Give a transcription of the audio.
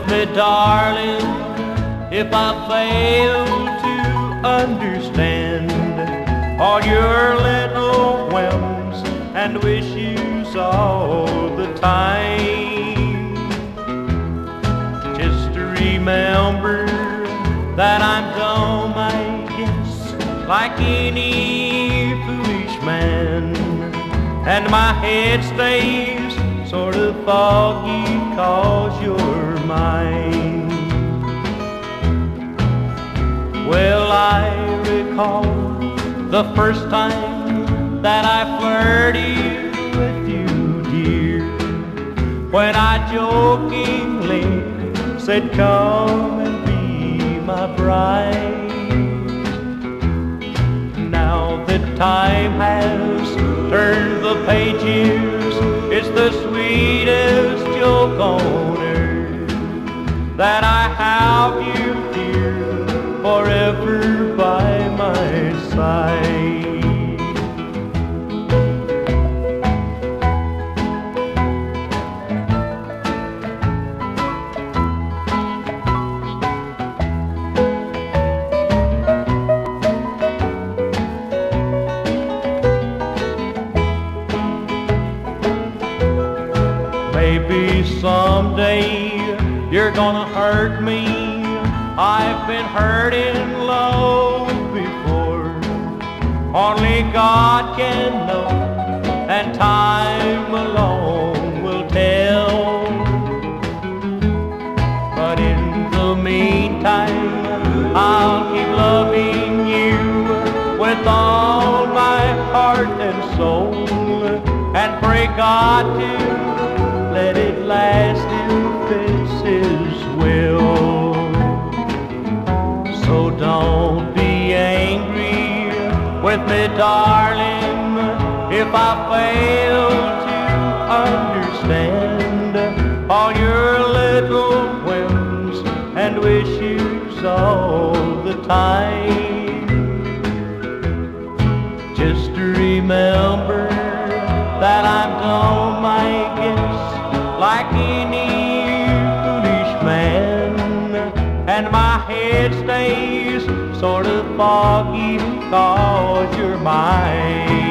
with me, darling, if I fail to understand all your little whims and wishes all the time. Just remember that I'm dumb, I guess, like any foolish man, and my head stays sort of foggy 'cause you're mine. Well, I recall the first time that I flirted with you, dear, when I jokingly said, come and be my bride. Now that time has turned the pages, it's the sweetest joke on earth that I have you, dear, forever by my side. Maybe someday you're gonna hurt me. I've been hurt in love before. Only God can know, and time alone will tell. But in the meantime, I'll keep loving you with all my heart and soul, and pray God to let it last if it's His will. So don't be angry with me, darling, if I fail to understand all your little whims and wishes all the time. Just remember that I'm dumb, I guess, like any foolish man, and my head stays sort of foggy 'cause you're mine.